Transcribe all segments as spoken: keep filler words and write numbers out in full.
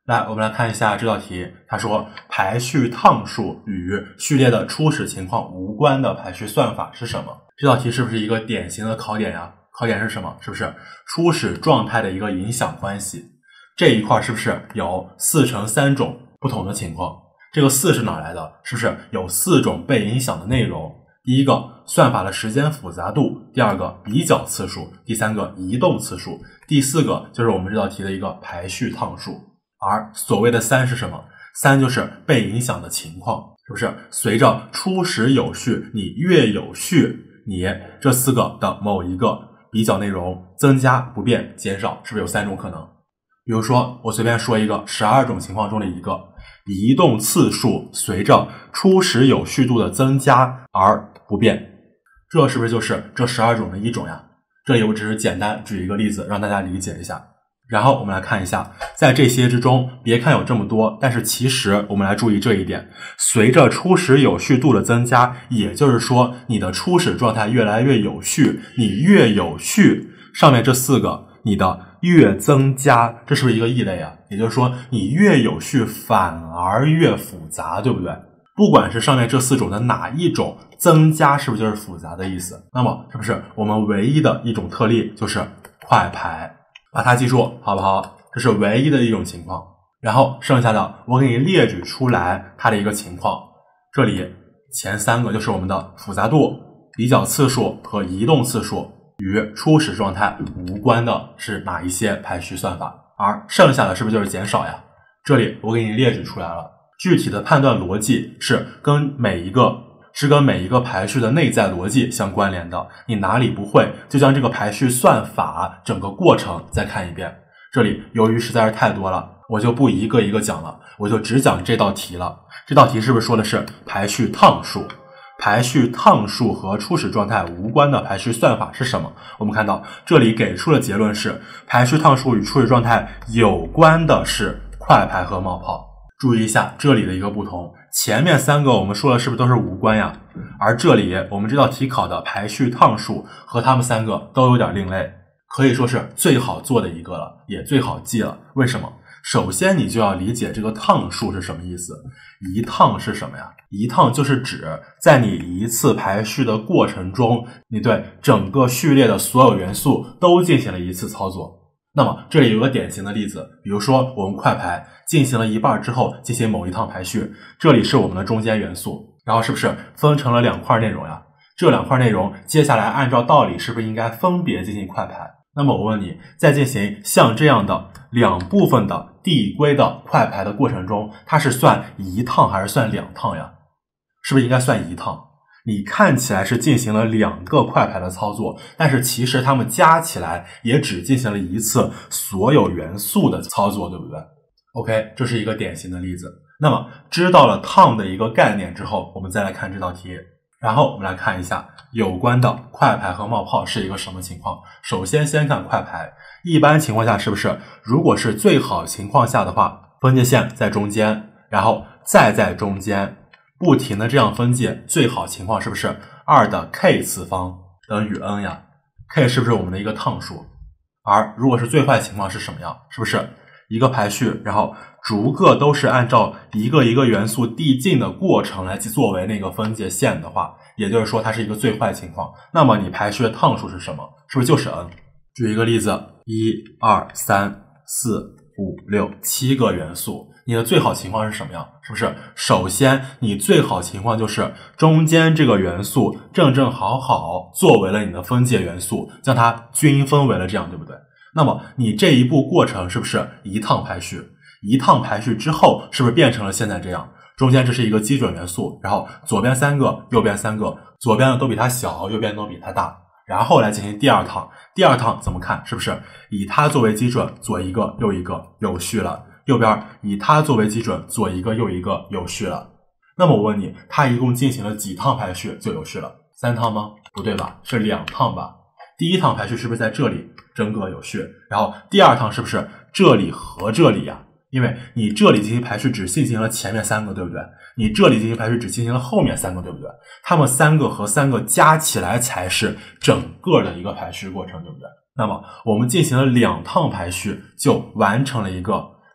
来，我们来看一下这道题，他说排序趟数与序列的初始情况无关的排序算法是什么？这道题是不是一个典型的考点呀？考点是什么？是不是初始状态的一个影响关系？这一块是不是有四乘三种不同的情况？这个四是哪来的？是不是有四种被影响的内容？第一个，算法的时间复杂度；第二个，比较次数；第三个，移动次数；第四个就是我们这道题的一个排序趟数。而所谓的三是什么？三就是被影响的情况，是不是随着初始有序，你越有序，你这四个的某一个比较内容增加、不变、减少，是不是有三种可能？比如说我随便说一个十二种情况中的一个，移动次数随着初始有序度的增加而不变，这是不是就是这十二种的一种呀？这里我只是简单举一个例子让大家理解一下。然后我们来看一下，在这些之中，别看有这么多，但是其实我们来注意这一点，随着初始有序度的增加，也就是说你的初始状态越来越有序，你越有序，上面这四个你的越增加，这是不是一个异类啊？也就是说你越有序反而越复杂，对不对？不管是上面这四种的哪一种增加，是不是就是复杂的意思？那么是不是我们唯一的一种特例就是快排？把它记住好不好？这是唯一的一种情况。然后剩下的我给你列举出来它的一个情况。这里前三个就是我们的复杂度、比较次数和移动次数，与初始状态无关的是哪一些排序算法？而剩下的是不是就是减少呀？这里我给你列举出来了，具体的判断逻辑是跟每一个是跟每一个排序的内在逻辑相关联的，你哪里不会就将这个排序算法整个过程再看一遍。这里由于实在是太多了，我就不一个一个讲了，我就只讲这道题了。这道题是不是说的是排序趟数？排序趟数和初始状态无关的排序算法是什么？我们看到这里给出的结论是排序趟数与初始状态有关的是快排和冒泡。注意一下这里的一个不同，前面三个我们说的是不是都是无关呀？而这里我们这道题考的排序趟数和他们三个都有点另类，可以说是最好做的一个了，也最好记了。为什么？首先你就要理解这个趟数是什么意思。一趟是什么呀？一趟就是指在你一次排序的过程中，你对整个序列的所有元素都进行了一次操作。那么这里有个典型的例子，比如说我们快排进行了一半之后进行某一趟排序，这里是我们的中间元素，然后是不是分成了两块内容呀？这两块内容接下来按照道理是不是应该分别进行快排？那么我问你，在进行像这样的两部分的递归的快排的过程中，它是算一趟还是算两趟呀？是不是应该算一趟？你看起来是进行了两个快排的操作，但是其实它们加起来也只进行了一次所有元素的操作，对不对？ OK， 这是一个典型的例子。那么知道了趟的一个概念之后，我们再来看这道题。然后我们来看一下有关的快排和冒泡是一个什么情况。首先先看快排，一般情况下是不是如果是最好情况下的话，分界线在中间，然后再在中间不停的这样分界，最好情况是不是二的 k 次方等于 n 呀？ k 是不是我们的一个趟数？而如果是最坏情况是什么样？是不是一个排序，然后逐个都是按照一个一个元素递进的过程来作为那个分界线的话，也就是说它是一个最坏情况。那么你排序的趟数是什么？是不是就是 n？ 举一个例子，一、二、三、四、五、六，七个元素，你的最好情况是什么样？是不是首先你最好情况就是中间这个元素正正好好作为了你的分界元素，将它均分为了这样，对不对？那么你这一步过程是不是一趟排序？一趟排序之后是不是变成了现在这样？中间这是一个基准元素，然后左边三个，右边三个，左边的都比它小，右边都比它大，然后来进行第二趟。第二趟怎么看？是不是以它作为基准，左一个右一个有序了，右边以它作为基准，左一个右一个有序了。那么我问你，它一共进行了几趟排序就有序了？三趟吗？不对吧，是两趟吧。第一趟排序是不是在这里整个有序，然后第二趟是不是这里和这里呀？因为你这里进行排序只进行了前面三个，对不对？你这里进行排序只进行了后面三个，对不对？它们三个和三个加起来才是整个的一个排序过程，对不对？那么我们进行了两趟排序，就完成了一个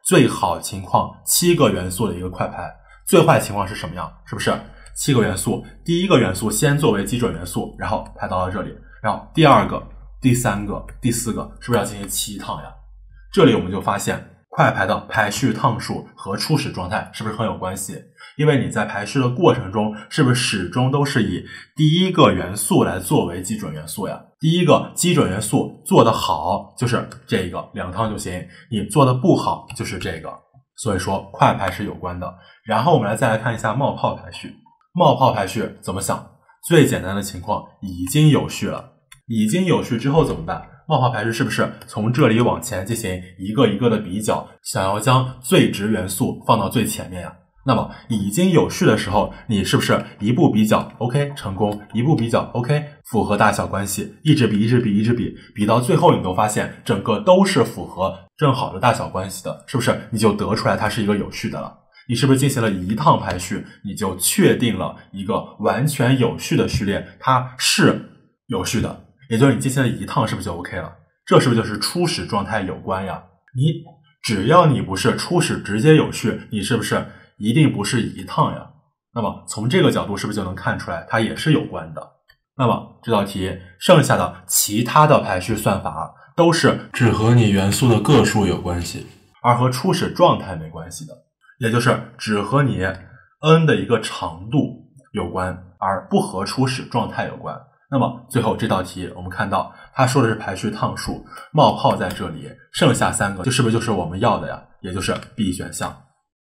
最好情况七个元素的一个快排，最坏情况是什么样？是不是七个元素，第一个元素先作为基准元素，然后排到了这里，然后第二个、第三个、第四个，是不是要进行七趟呀？这里我们就发现快排的排序趟数和初始状态是不是很有关系？因为你在排序的过程中，是不是始终都是以第一个元素来作为基准元素呀？第一个基准元素做得好就是这个，两趟就行，你做得不好就是这个。所以说快排是有关的。然后我们来再来看一下冒泡排序。冒泡排序怎么想？最简单的情况已经有序了，已经有序之后怎么办？冒泡排序是不是从这里往前进行一个一个的比较，想要将最值元素放到最前面呀？那么已经有序的时候，你是不是一步比较 OK 成功，一步比较 OK 符合大小关系，一直比一直比一直比，比到最后你都发现整个都是符合正好的大小关系的，是不是你就得出来它是一个有序的了？你是不是进行了一趟排序，你就确定了一个完全有序的序列，它是有序的，也就是你进行了一趟是不是就 OK 了？这是不是就是初始状态有关呀？你只要你不是初始直接有序，你是不是一定不是一趟呀？那么从这个角度是不是就能看出来它也是有关的？那么这道题剩下的其他的排序算法都是只和你元素的个数有关系，而和初始状态没关系的，也就是只和你 n 的一个长度有关，而不和初始状态有关。那么最后这道题我们看到它说的是排序趟数，冒泡在这里，剩下三个就是不是就是我们要的呀？也就是 B 选项。